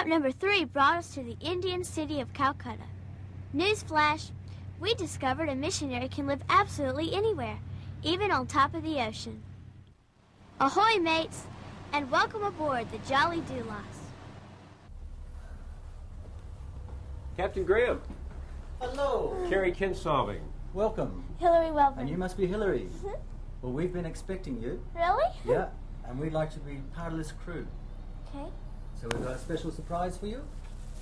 Jump number 3 brought us to the Indian city of Calcutta. Newsflash, we discovered a missionary can live absolutely anywhere, even on top of the ocean. Ahoy, mates, and welcome aboard the Jolly Doulos. Captain Graham. Hello. Carrie Kinsolving. Welcome. Hillary Welburn. And you must be Hillary. Well, we've been expecting you. Really? Yeah, and we'd like to be part of this crew. Okay. So we've got a special surprise for you.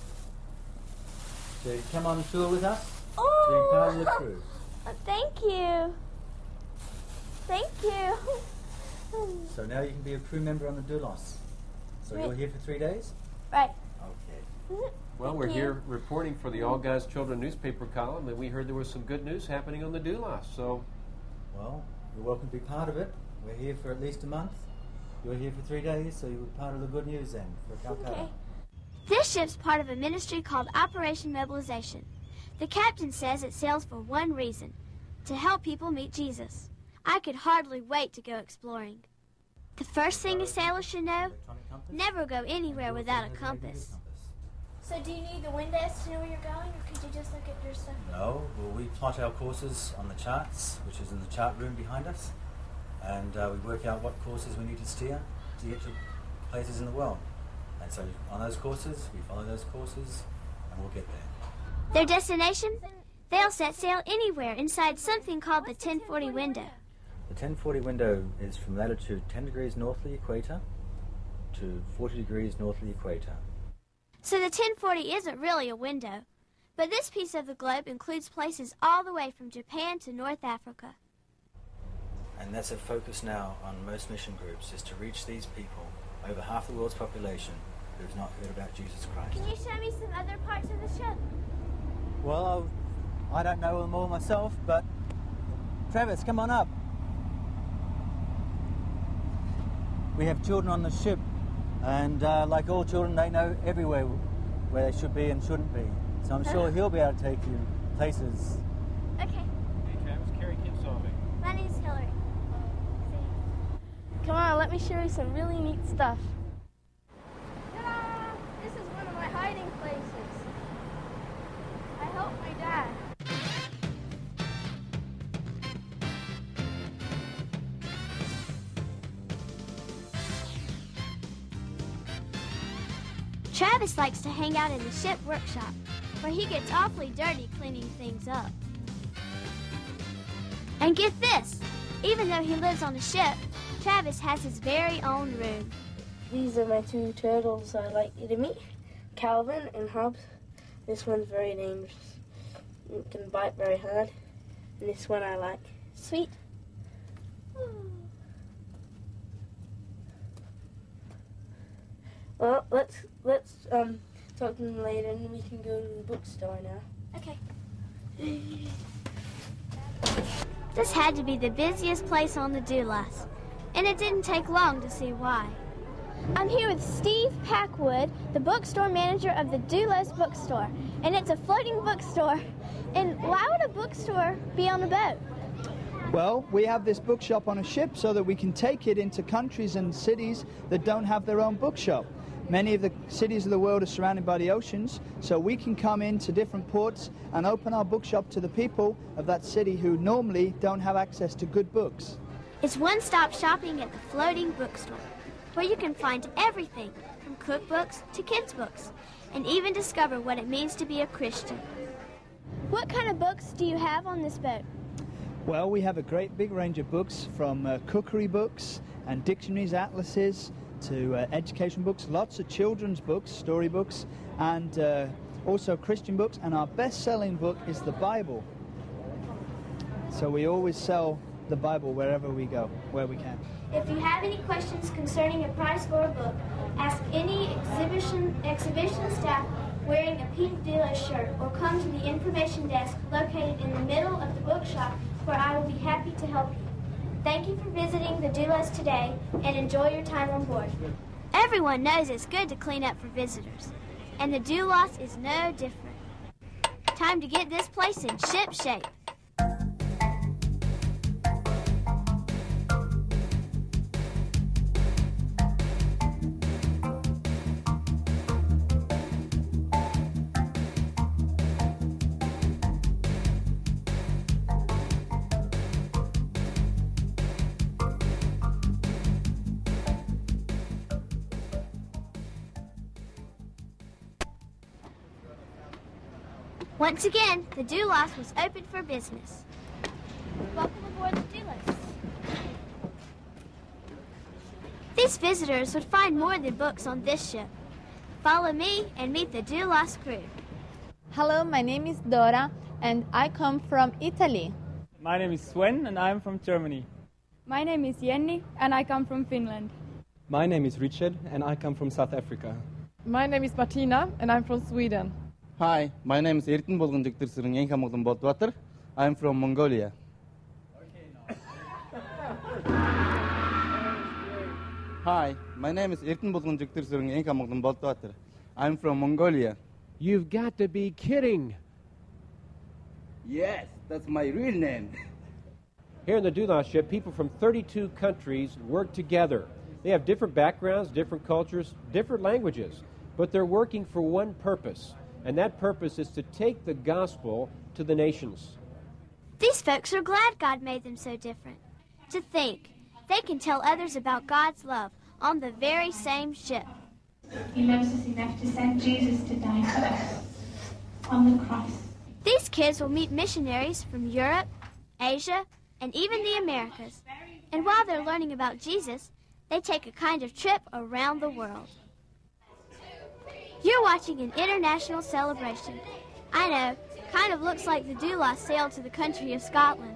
So you come on tour with us to be part of the crew. Thank you. Thank you. So now you can be a crew member on the Doulos. So you're here for 3 days? Right. Okay. Well, we're here reporting for the All God's Children newspaper column, and we heard there was some good news happening on the Doulos. So, well, you're welcome to be part of it. We're here for at least a month. You're here for 3 days, so you're part of the good news then for Calcutta. Okay. This ship's part of a ministry called Operation Mobilization. The captain says it sails for one reason, to help people meet Jesus. I could hardly wait to go exploring. The first thing a sailor should know, never go anywhere without a compass. So do you need the windows to know where you're going, or could you just look at your stuff? No, well, we plot our courses on the charts, which is in the chart room behind us, and we work out what courses we need to steer to get to places in the world. And so on those courses, we follow those courses, and we'll get there. Their destination? They'll set sail anywhere inside something called the 1040 window. The 1040 window is from latitude 10 degrees north of the equator to 40 degrees north of the equator. So the 1040 isn't really a window, but this piece of the globe includes places all the way from Japan to North Africa. And that's a focus now on most mission groups, is to reach these people, over half the world's population, who've not heard about Jesus Christ. Can you show me some other parts of the ship? Well, I don't know them all myself, but Travis, come on up. We have children on the ship, and like all children, they know everywhere where they should be and shouldn't be. So I'm sure he'll be able to take you places. Okay. hey, Travis, Carrie Kinsolving. My name's Hillary. Come on, let me show you some really neat stuff. Ta-da! This is one of my hiding places. I helped my dad. Travis likes to hang out in the ship workshop, where he gets awfully dirty cleaning things up. And get this, even though he lives on a ship, Travis has his very own room. These are my two turtles I'd like you to meet, Calvin and Hobbs. This one's very dangerous. It can bite very hard. And this one I like. Sweet. Well, let's talk to them later, and we can go to the bookstore now. Okay. This had to be the busiest place on the Doulos, and it didn't take long to see why. I'm here with Steve Packwood, the bookstore manager of the Doulos bookstore, and it's a floating bookstore. And why would a bookstore be on a boat? Well, we have this bookshop on a ship so that we can take it into countries and cities that don't have their own bookshop. Many of the cities of the world are surrounded by the oceans, so we can come into different ports and open our bookshop to the people of that city who normally don't have access to good books. It's one-stop shopping at the floating bookstore, where you can find everything from cookbooks to kids' books, and even discover what it means to be a Christian. What kind of books do you have on this boat? Well, we have a great big range of books, from cookery books and dictionaries, atlases, to education books, lots of children's books, storybooks, and also Christian books. And our best-selling book is the Bible. So we always sell the Bible wherever we go, where we can. If you have any questions concerning a prize for a book, ask any exhibition staff wearing a pink Doulos shirt, or come to the information desk located in the middle of the bookshop, where I will be happy to help you. Thank you for visiting the Doulos today, and enjoy your time on board. Everyone knows it's good to clean up for visitors, and the Doulos is no different. Time to get this place in ship shape. Once again, the Doulos was open for business. Welcome aboard the Doulos. These visitors would find more than books on this ship. Follow me and meet the Doulos crew. Hello, my name is Dora and I come from Italy. My name is Sven and I'm from Germany. My name is Jenny and I come from Finland. My name is Richard and I come from South Africa. My name is Martina and I'm from Sweden. Hi, my name is Erkin Bolgun Juktursering Enkamogdun Boltwater. I'm from Mongolia. Hi, my name is Erkin Bolgun Juktursering Enkamogdun Boltwater. I'm from Mongolia. You've got to be kidding. Yes, that's my real name. Here in the Doulos ship, people from 32 countries work together. They have different backgrounds, different cultures, different languages, but they're working for one purpose, and that purpose is to take the gospel to the nations. These folks are glad God made them so different. To think they can tell others about God's love on the very same ship. He loves us enough to send Jesus to die for us on the cross. These kids will meet missionaries from Europe, Asia, and even the Americas. And while they're learning about Jesus, they take a kind of trip around the world. You're watching an international celebration. I know, kind of looks like the Doulos sailed to the country of Scotland.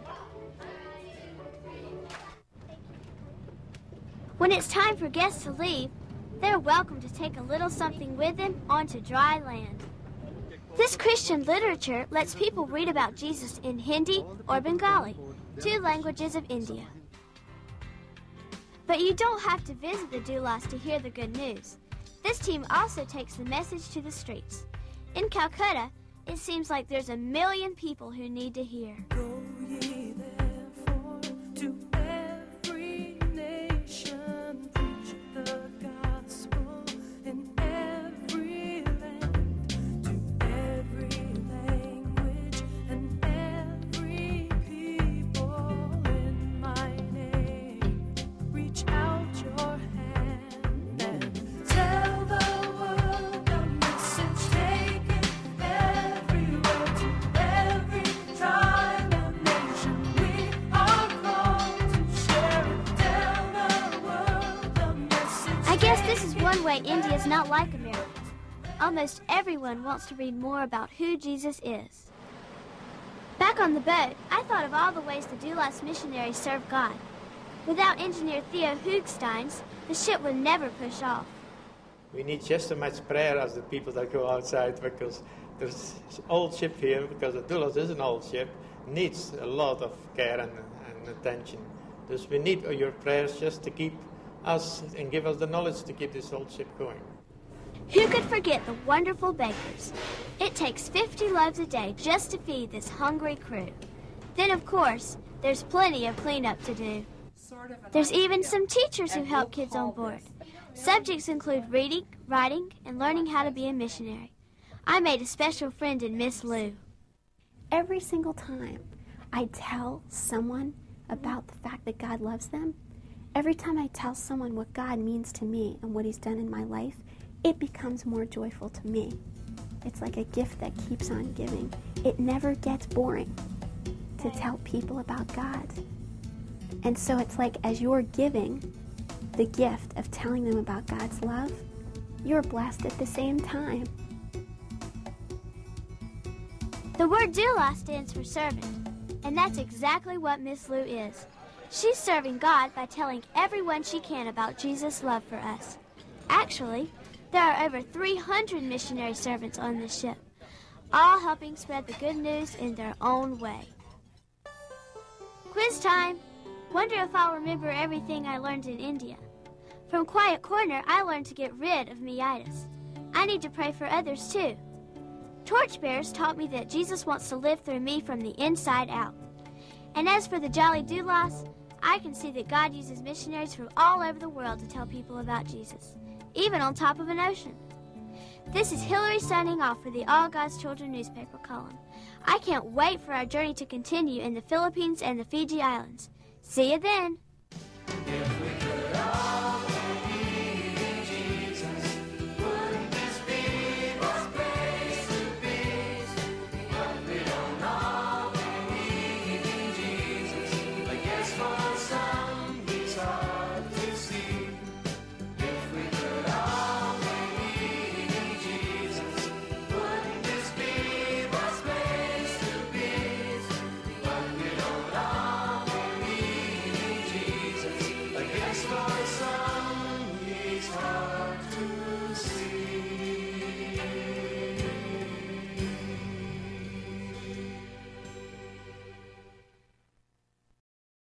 When it's time for guests to leave, they're welcome to take a little something with them onto dry land. This Christian literature lets people read about Jesus in Hindi or Bengali, 2 languages of India. But you don't have to visit the Doulos to hear the good news. This team also takes the message to the streets. In Calcutta, it seems like there's 1 million people who need to hear. Go ye therefore to every nation, preach the gospel in every land, to every language and every people in my name. Reach out your hand and tell the world the message, take it everywhere to every tribe and nation. We are called to share it. Tell the world the message. I guess this is one way India's not like America. Almost everyone wants to read more about who Jesus is. Back on the boat, I thought of all the ways the Doulos missionaries serve God. Without engineer Theo Hoogsteins, the ship would never push off. We need just as much prayer as the people that go outside, because there's old ship here, because the Doulos is an old ship, needs a lot of care and attention. Thus we need your prayers just to keep us and give us the knowledge to keep this old ship going. Who could forget the wonderful bakers? It takes 50 loaves a day just to feed this hungry crew. Then, of course, there's plenty of cleanup to do. There's even some teachers who help kids on board. Subjects include reading, writing, and learning how to be a missionary. I made a special friend in Miss Lou. Every single time I tell someone about the fact that God loves them, every time I tell someone what God means to me and what He's done in my life, it becomes more joyful to me. It's like a gift that keeps on giving. It never gets boring to tell people about God. And so it's like as you're giving the gift of telling them about God's love, you're blessed at the same time. The word doulos stands for servant, and that's exactly what Miss Lou is. She's serving God by telling everyone she can about Jesus' love for us. Actually, there are over 300 missionary servants on this ship, all helping spread the good news in their own way. Quiz time! Wonder if I'll remember everything I learned in India. From Quiet Corner, I learned to get rid of meitis. I need to pray for others too. Torchbearers taught me that Jesus wants to live through me from the inside out. And as for the Jolly Doulos, I can see that God uses missionaries from all over the world to tell people about Jesus, even on top of an ocean. This is Hillary signing off for the All God's Children newspaper column. I can't wait for our journey to continue in the Philippines and the Fiji Islands. See you then.